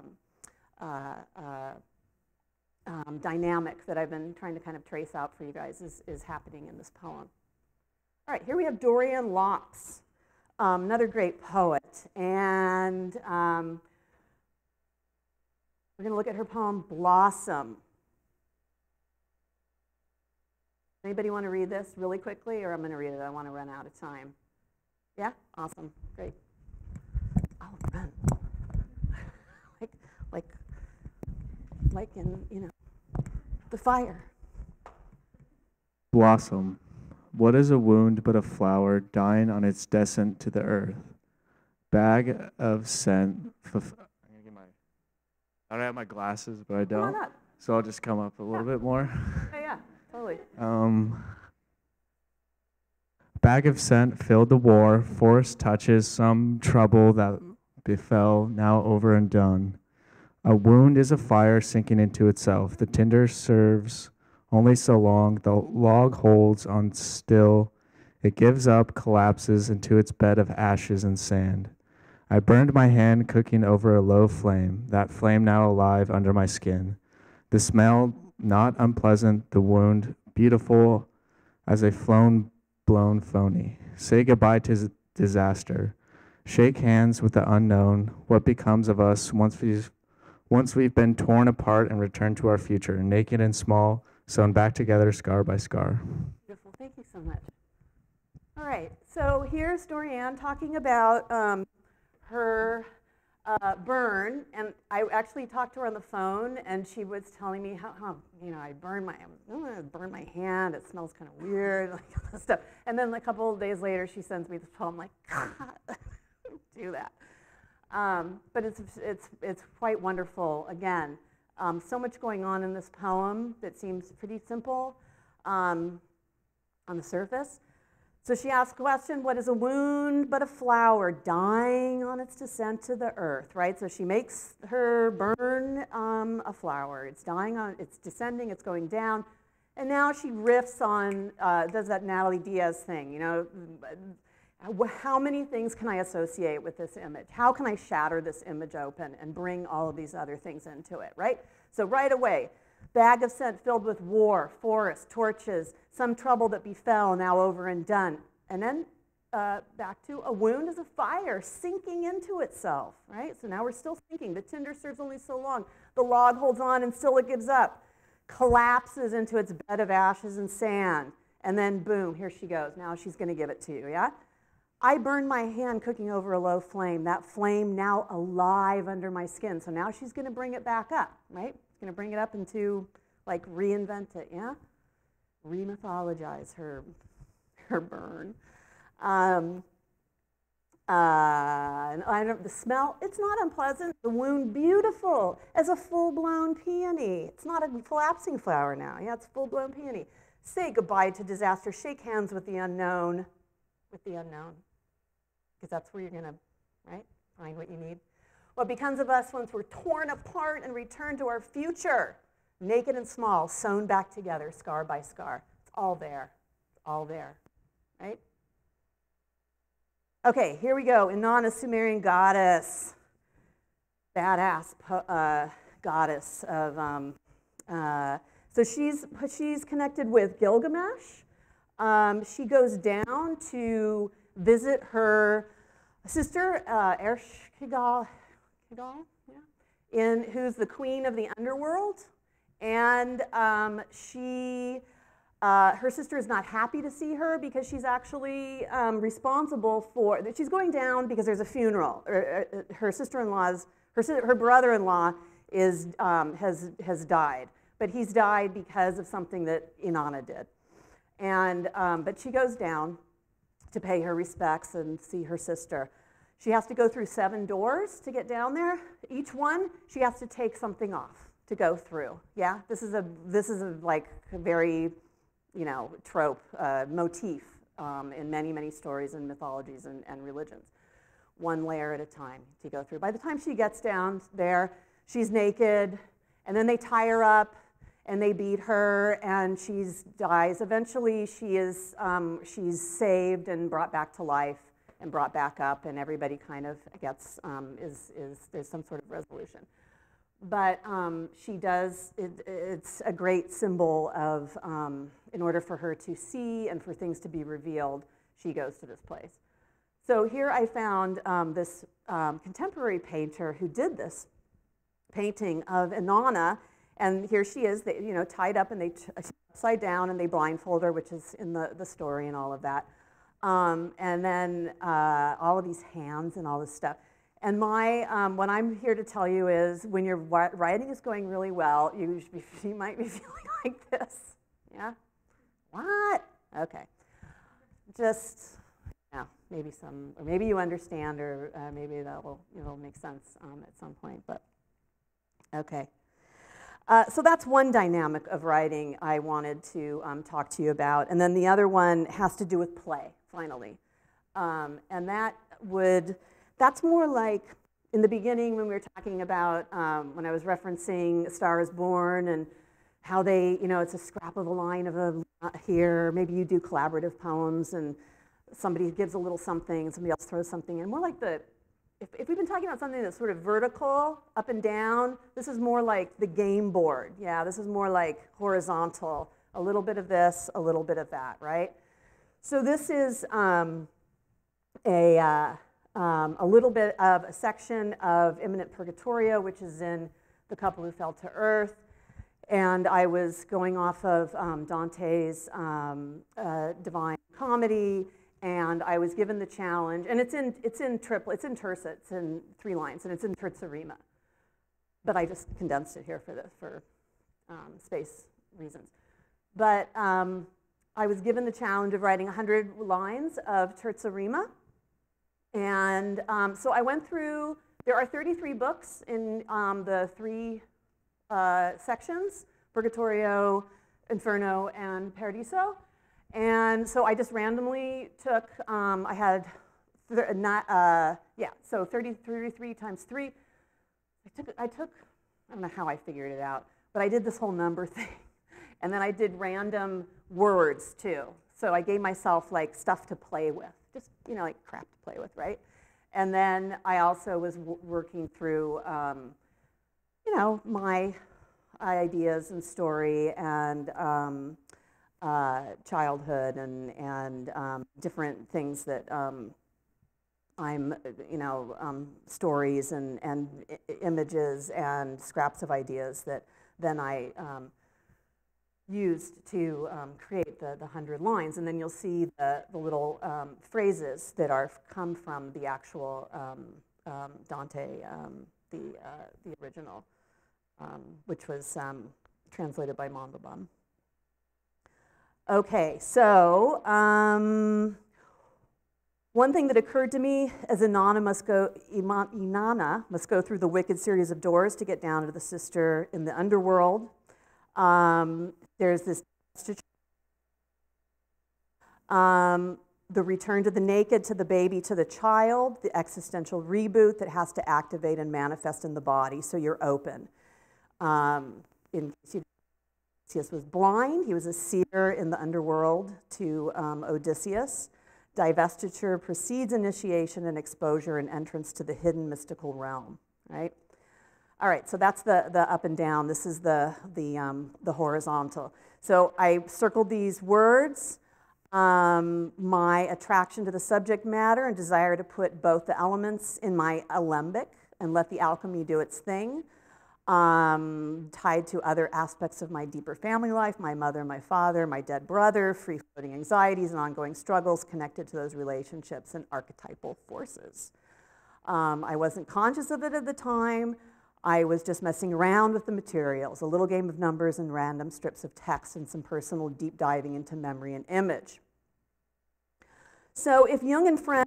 dynamic that I've been trying to kind of trace out for you guys is happening in this poem. All right, here we have Dorian Locks, another great poet. And we're going to look at her poem, Blossom. Anybody want to read this really quickly, or I'm going to read it? I want to run out of time. Yeah? Awesome. Great. I'll run. like in, you know, the fire. Blossom. What is a wound but a flower dying on its descent to the earth? Bag of scent. I don't have my glasses, but I don't. Come on up. So I'll just come up a little bit more. Yeah, totally. Bag of scent filled the war. Forest touches some trouble that befell, now over and done. A wound is a fire sinking into itself. The tinder serves only so long. The log holds on still. It gives up, collapses into its bed of ashes and sand. I burned my hand cooking over a low flame, that flame now alive under my skin. The smell, not unpleasant, the wound, beautiful as a blown phony. Say goodbye to disaster. Shake hands with the unknown. What becomes of us once we've been torn apart and returned to our future, naked and small, sewn back together scar by scar. Beautiful. Thank you so much. All right. So here's Dorian talking about her burn, and I actually talked to her on the phone, and she was telling me how you know, I burned my hand. It smells kind of weird, like all this stuff. And then a couple of days later, she sends me this poem, like, God, don't do that. But it's quite wonderful. Again, so much going on in this poem that seems pretty simple on the surface. So she asks the question, what is a wound but a flower dying on its descent to the earth, right? So she makes her burn a flower. It's dying on, it's descending, it's going down. And now she riffs on, does that Natalie Diaz thing, you know, how many things can I associate with this image? How can I shatter this image open and bring all of these other things into it, right? So right away, bag of scent filled with war, forest, torches, some trouble that befell, now over and done. And then back to a wound is a fire sinking into itself, right? So now we're still sinking. The tinder serves only so long. The log holds on and still it gives up. Collapses into its bed of ashes and sand. And then boom, here she goes. Now she's going to give it to you, yeah? I burned my hand cooking over a low flame. That flame now alive under my skin. So now she's going to bring it back up, right? She's going to bring it up into, like, reinvent it, yeah? Remythologize her burn. And the smell, it's not unpleasant. The wound, beautiful as a full-blown peony. It's not a collapsing flower now. Yeah, it's full-blown peony. Say goodbye to disaster. Shake hands with the unknown. With the unknown. Because that's where you're going to, right, find what you need. What becomes of us once we're torn apart and return to our future? Naked and small, sewn back together, scar by scar. It's all there, all there, right? Okay, here we go. Inanna, Sumerian goddess, badass goddess of. So she's connected with Gilgamesh. She goes down to visit her sister Ereshkigal, who's the queen of the underworld, and her sister is not happy to see her because she's actually responsible for. She's going down because there's a funeral. Her sister-in-law's, her brother-in-law has died, but he's died because of something that Inanna did, and but she goes down to pay her respects and see her sister. She has to go through 7 doors to get down there. Each one, she has to take something off to go through. Yeah, this is a like a very, trope, motif in many, many stories and mythologies and religions. One layer at a time to go through. By the time she gets down there, she's naked, and then they tie her up, and they beat her, and she dies. Eventually, she's saved and brought back to life and brought back up, and everybody kind of gets, there's some sort of resolution. But she does, it's a great symbol of, in order for her to see and for things to be revealed, she goes to this place. So here I found this contemporary painter who did this painting of Inanna, and here she is, tied up, and they upside down, and they blindfold her, which is in the story and all of that. And then all of these hands and all this stuff. And what I'm here to tell you is when your writing is going really well, you might be feeling like this. Yeah? What? Okay. Just, maybe or maybe you understand, or maybe that it'll make sense at some point, but okay. So that's one dynamic of writing I wanted to talk to you about. And then the other one has to do with play, finally. And that's more like in the beginning when we were talking about, when I was referencing A Star is Born and how it's a scrap of a line of here. Maybe you do collaborative poems and somebody gives a little something and somebody else throws something in. More like if we've been talking about something that's sort of vertical, up and down, this is more like the game board. Yeah, this is more like horizontal. A little bit of this, a little bit of that, right? So this is a little bit of a section of Imminent Purgatorio, which is in The Couple Who Fell to Earth. And I was going off of Dante's Divine Comedy, and I was given the challenge, and it's in terza, it's in 3 lines, and it's in terza rima. But I just condensed it here for space reasons. But I was given the challenge of writing 100 lines of terza rima. And so I went through, there are 33 books in the 3 sections, Purgatorio, Inferno, and Paradiso. And so I just randomly took, I had, so 33 times 3. I don't know how I figured it out, but I did this whole number thing. And then I did random words too. So I gave myself like stuff to play with, just, like crap to play with, right? And then I also was working through, my ideas and story and childhood and different things that I'm, stories and images and scraps of ideas that then I used to create the 100 lines. And then you'll see the little phrases that come from the actual Dante, the original, which was translated by Mondlebum. Okay, so one thing that occurred to me as Inanna must go through the wicked series of doors to get down to the sister in the underworld. There's this the return to the naked, to the baby, to the child, the existential reboot that has to activate and manifest in the body, so you're open. In case you Odysseus was blind. He was a seer in the underworld to Odysseus. Divestiture precedes initiation and exposure and entrance to the hidden mystical realm, right? All right, so that's the up and down. This is the horizontal. So I circled these words. My attraction to the subject matter and desire to put both the elements in my alembic and let the alchemy do its thing. Tied to other aspects of my deeper family life, my mother, my father, my dead brother, free-floating anxieties and ongoing struggles connected to those relationships and archetypal forces. I wasn't conscious of it at the time. I was just messing around with the materials, a little game of numbers and random strips of text and some personal deep diving into memory and image. So if Jung and friends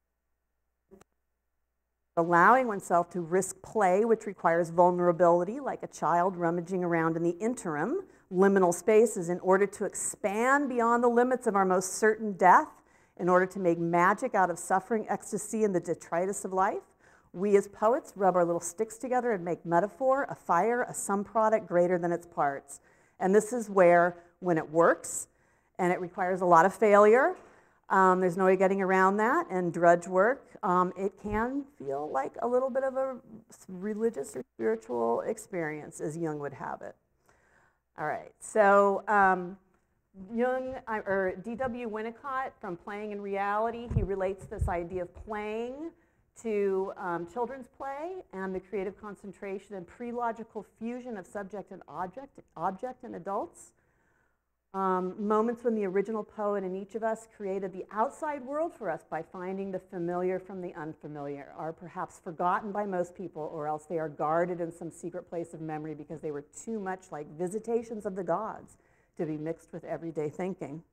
allowing oneself to risk play, which requires vulnerability, like a child rummaging around in the interim, liminal spaces, in order to expand beyond the limits of our most certain death, in order to make magic out of suffering, ecstasy, and the detritus of life, we as poets rub our little sticks together and make metaphor, a fire, a sum product greater than its parts. And this is where, when it works, and it requires a lot of failure, there's no way getting around that, and drudge work, it can feel like a little bit of a religious or spiritual experience, as Jung would have it. All right, so Jung, or D.W. Winnicott, from Playing in Reality, he relates this idea of playing to children's play and the creative concentration and pre-logical fusion of subject and object in adults. Moments when the original poet in each of us created the outside world for us by finding the familiar from the unfamiliar, are perhaps forgotten by most people, or else they are guarded in some secret place of memory because they were too much like visitations of the gods to be mixed with everyday thinking.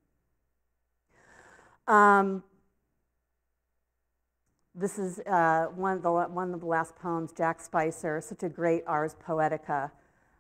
This is one of the last poems, Jack Spicer, such a great Ars Poetica.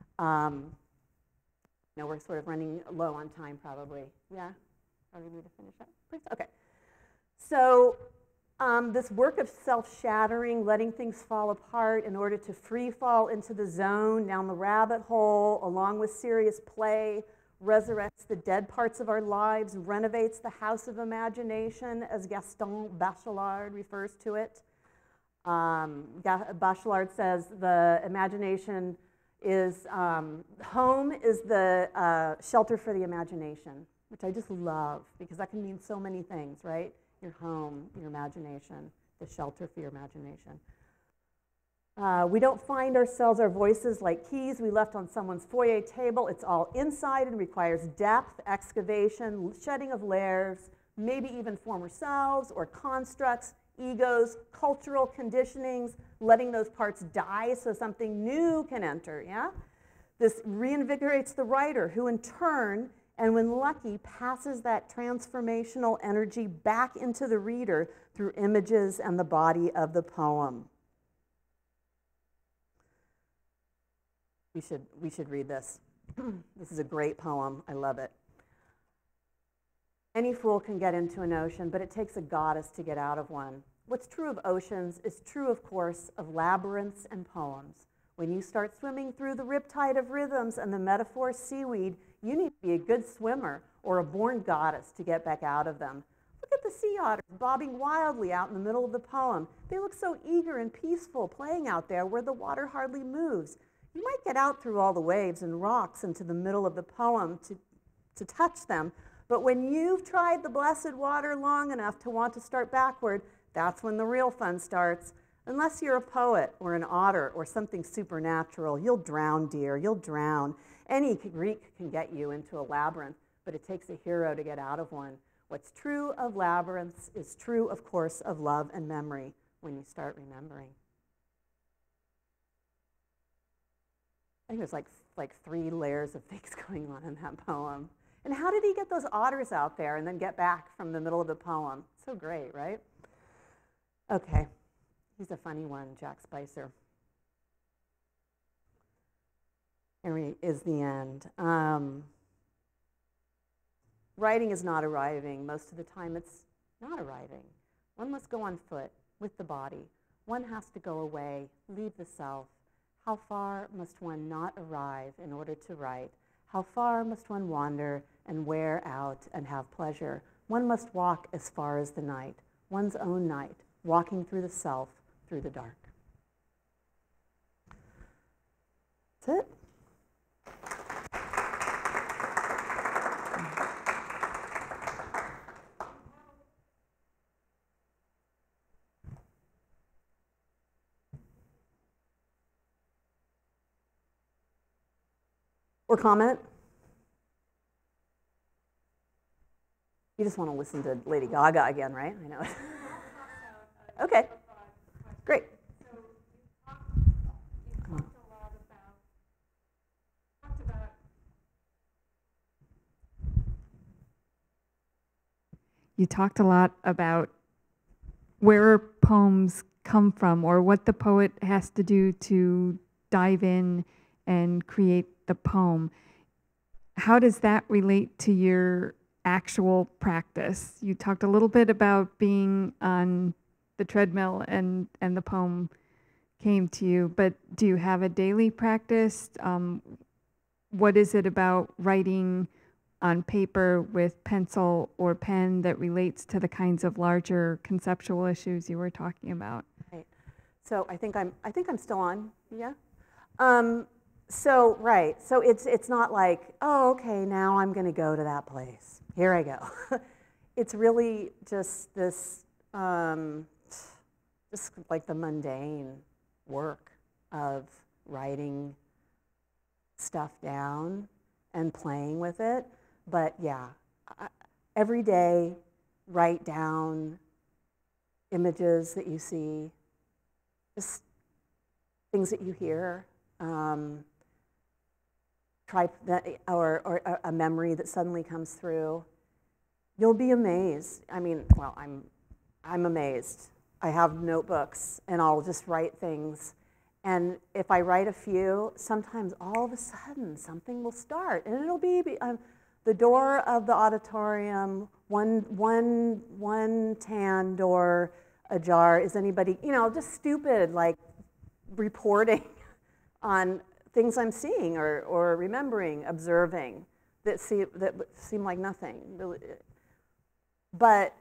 We're sort of running low on time, probably. Yeah? Probably need to finish up, please? Okay. So this work of self-shattering, letting things fall apart in order to free fall into the zone, down the rabbit hole, along with serious play, resurrects the dead parts of our lives, renovates the house of imagination, as Gaston Bachelard refers to it. Bachelard says the imagination is, home is the shelter for the imagination, which I just love, because that can mean so many things, right? Your home, your imagination, the shelter for your imagination. We don't find ourselves, our voices, like keys we left on someone's foyer table. It's all inside and requires depth, excavation, shedding of layers, maybe even former selves or constructs, egos, cultural conditionings, letting those parts die so something new can enter, yeah? This reinvigorates the writer, who in turn, and when lucky, passes that transformational energy back into the reader through images and the body of the poem. We should read this. This is a great poem. I love it. Any fool can get into an ocean, but it takes a goddess to get out of one. What's true of oceans is true, of course, of labyrinths and poems. When you start swimming through the riptide of rhythms and the metaphor seaweed, you need to be a good swimmer or a born goddess to get back out of them. Look at the sea otters bobbing wildly out in the middle of the poem. They look so eager and peaceful, playing out there where the water hardly moves. You might get out through all the waves and rocks into the middle of the poem to touch them, but when you've tried the blessed water long enough to want to start backward, that's when the real fun starts. Unless you're a poet or an otter or something supernatural, you'll drown, dear, you'll drown. Any Greek can get you into a labyrinth, but it takes a hero to get out of one. What's true of labyrinths is true, of course, of love and memory when you start remembering. I think there's like 3 layers of things going on in that poem. And how did he get those otters out there and then get back from the middle of the poem? So great, right? Okay, he's a funny one, Jack Spicer. Here is the end. Writing is not arriving. Most of the time it's not arriving. One must go on foot with the body. One has to go away, leave the self. How far must one not arrive in order to write? How far must one wander and wear out and have pleasure? One must walk as far as the night, one's own night, walking through the self, through the dark. That's it. Or comment? You just want to listen to Lady Gaga again, right? I know. Okay, great. You talked a lot about where poems come from or what the poet has to do to dive in and create the poem. How does that relate to your actual practice? You talked a little bit about being on the treadmill and the poem came to you, but do you have a daily practice? What is it about writing on paper with pencil or pen that relates to the kinds of larger conceptual issues you were talking about? Right. So I think I'm still on. Yeah. So it's not like, oh, okay, now I'm going to go to that place. Here I go. It's really just this, just like the mundane work of writing stuff down and playing with it. But yeah, every day, write down images that you see, just things that you hear, try that, or a memory that suddenly comes through. You'll be amazed. I mean, well, I'm amazed. I have notebooks, and I'll just write things. And if I write a few, sometimes all of a sudden something will start, and it'll be the door of the auditorium, one tan door ajar. Is anybody, just stupid, like reporting on things I'm seeing or remembering, observing that seem like nothing. But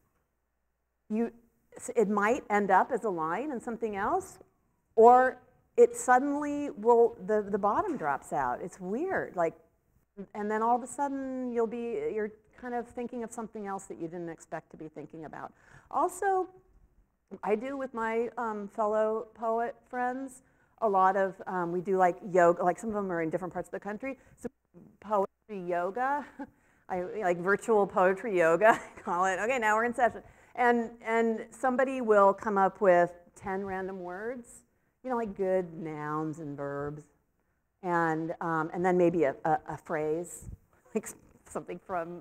it might end up as a line in something else, or it suddenly will, the bottom drops out. It's weird, like, and then all of a sudden you're kind of thinking of something else that you didn't expect to be thinking about. Also, I do with my fellow poet friends a lot of, we do like yoga, like some of them are in different parts of the country, so poetry yoga, like virtual poetry yoga, I call it. Okay, now we're in session. And somebody will come up with 10 random words, like good nouns and verbs, and then maybe a phrase, like something from,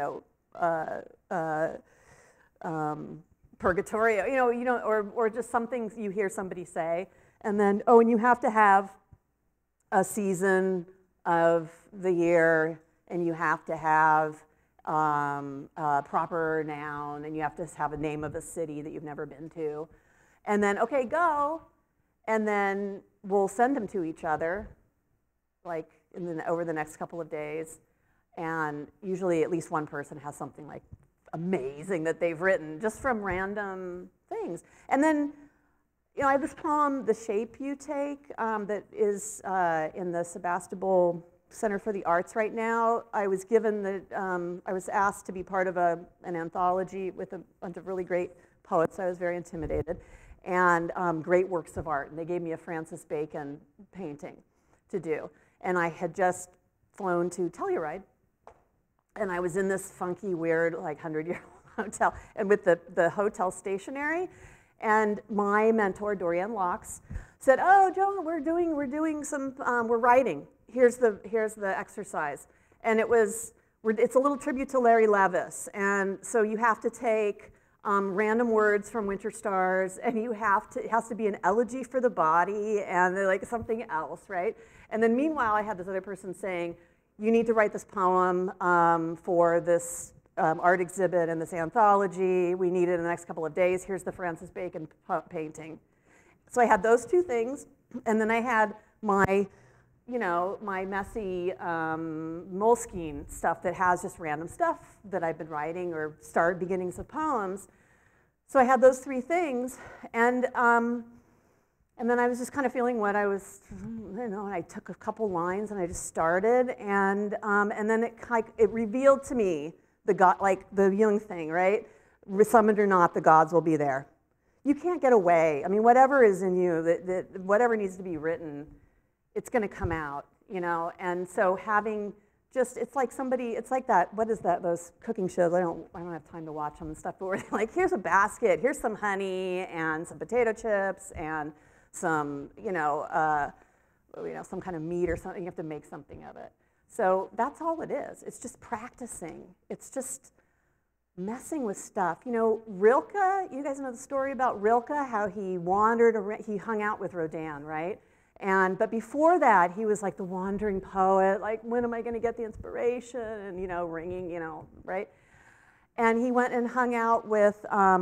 Purgatorio, or just something you hear somebody say, and then, and you have to have a season of the year, and you have to have a proper noun, and you have to have a name of a city that you've never been to, and then, okay, go, and then we'll send them to each other, like over the next couple of days, and usually at least one person has something like amazing that they've written just from random things. And then, I have this poem, The Shape You Take, that is in the Sebastopol Center for the Arts right now. I was given I was asked to be part of an anthology with a bunch of really great poets. I was very intimidated, and great works of art. And they gave me a Francis Bacon painting to do. And I had just flown to Telluride, and I was in this funky, weird, like 100-year-old hotel, and with the hotel stationery. And my mentor, Dorianne Locks, said, "Oh, Joan, we're doing some, we're writing. Here's the exercise." And it's a little tribute to Larry Levis. And so you have to take random words from Winter Stars, and it has to be an elegy for the body, and like something else, right? And then meanwhile, I had this other person saying, "You need to write this poem for this art exhibit and this anthology. We need it in the next couple of days. Here's the Francis Bacon painting." So I had those two things, and then I had my you know, my messy Moleskine stuff that has just random stuff that I've been writing or started beginnings of poems. So I had those three things, and then I was just kind of feeling what I was, you know, and I took a couple lines and I just started, and then it revealed to me the God, like the Jung thing, right? Summoned or not, the gods will be there. You can't get away. I mean, whatever is in you, whatever needs to be written, it's going to come out, you know. And so having just, it's like somebody, it's like that, what is that, those cooking shows, I don't have time to watch them and stuff, but where they're like, here's a basket, here's some honey and some potato chips and some, some kind of meat or something. You have to make something of it. So that's all it is. It's just practicing. It's just messing with stuff. You know, Rilke, you guys know the story about Rilke, how he wandered around, he hung out with Rodin, right? But before that, he was like the wandering poet, like, when am I going to get the inspiration? And, you know, ringing, you know, right? And he went and hung out with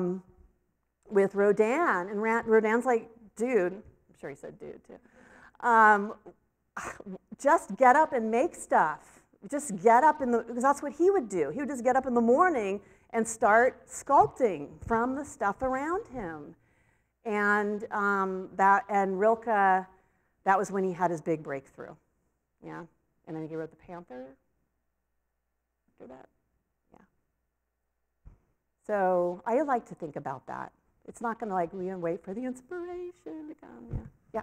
Rodin, and Rodin's like, dude, I'm sure he said dude too, just get up and make stuff. Just get up because that's what he would do. He would just get up in the morning and start sculpting from the stuff around him. And Rilke, that was when he had his big breakthrough. Yeah. And then he wrote The Panther after that. Yeah. So I like to think about that. It's not going to like, we wait for the inspiration to come. Yeah. Yeah.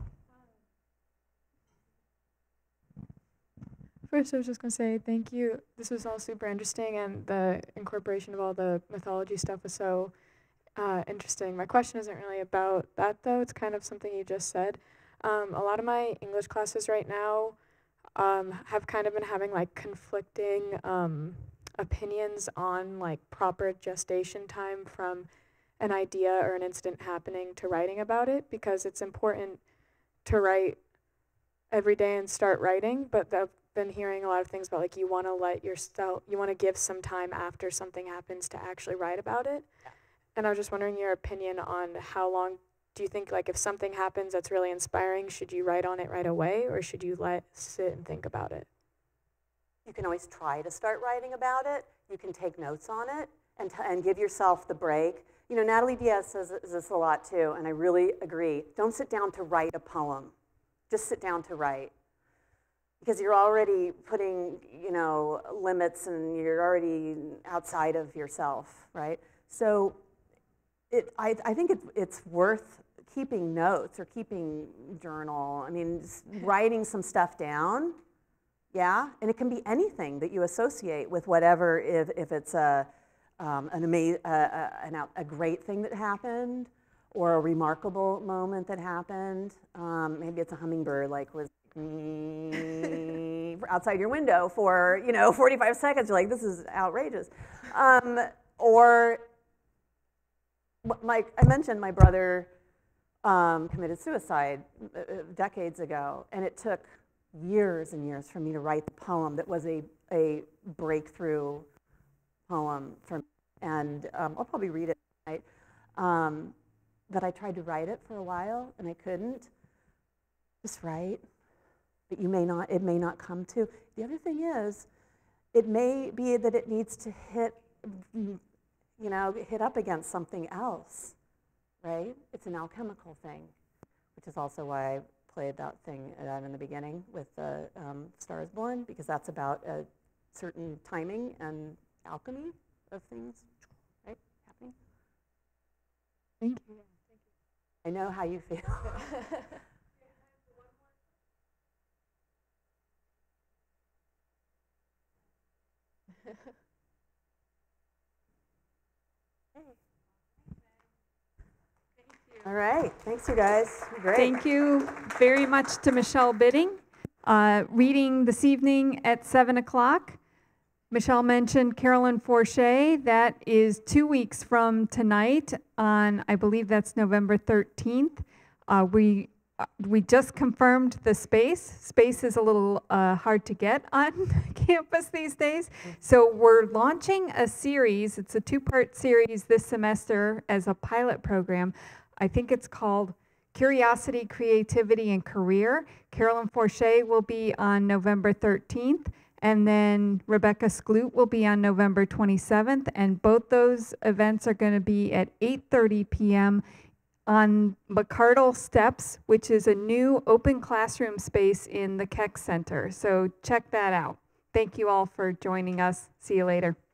First, I was just going to say thank you. This was all super interesting, and the incorporation of all the mythology stuff was so interesting. My question isn't really about that, though. It's kind of something you just said. A lot of my English classes right now have kind of been having like conflicting opinions on like proper gestation time from an idea or an incident happening to writing about it, because it's important to write every day and start writing, but I've been hearing a lot of things about like you want to give some time after something happens to actually write about it. Yeah. And I was just wondering your opinion on how long do you think, like, if something happens that's really inspiring, should you write on it right away, or should you sit and think about it? You can always try to start writing about it. You can take notes on it and give yourself the break. You know, Natalie Diaz says this a lot too, and I really agree. Don't sit down to write a poem. Just sit down to write. Because you're already putting, you know, limits, and you're already outside of yourself, right? So I think it's worth keeping notes or keeping journal. I mean, just writing some stuff down, yeah? And it can be anything that you associate with whatever, if it's a great thing that happened or a remarkable moment that happened. Maybe it's a hummingbird, like, was outside your window for, 45 seconds. You're like, this is outrageous. Or, like I mentioned, my brother committed suicide decades ago, and it took years and years for me to write the poem that was a breakthrough poem for me. And I'll probably read it tonight. But I tried to write it for a while, and I couldn't. Just write. But it may not come to. The other thing is, it may be that it needs to hit up against something else, right? It's an alchemical thing, which is also why I played that thing in the beginning with the Star is Born, because that's about a certain timing and alchemy of things, right, happening. Thank you. I know how you feel. All right, thanks you guys. Great. Thank you very much to Michelle Bidding. Reading this evening at 7 o'clock. Michelle mentioned Carolyn Forche. That is 2 weeks from tonight on, I believe that's November 13th. We just confirmed the space. Space is a little hard to get on campus these days. So we're launching a series. It's a 2-part series this semester as a pilot program. I think it's called Curiosity, Creativity, and Career. Carolyn Forche will be on November 13th, and then Rebecca Skloot will be on November 27th, and both those events are going to be at 8:30 p.m. on McCardle Steps, which is a new open classroom space in the Keck Center. So check that out. Thank you all for joining us. See you later.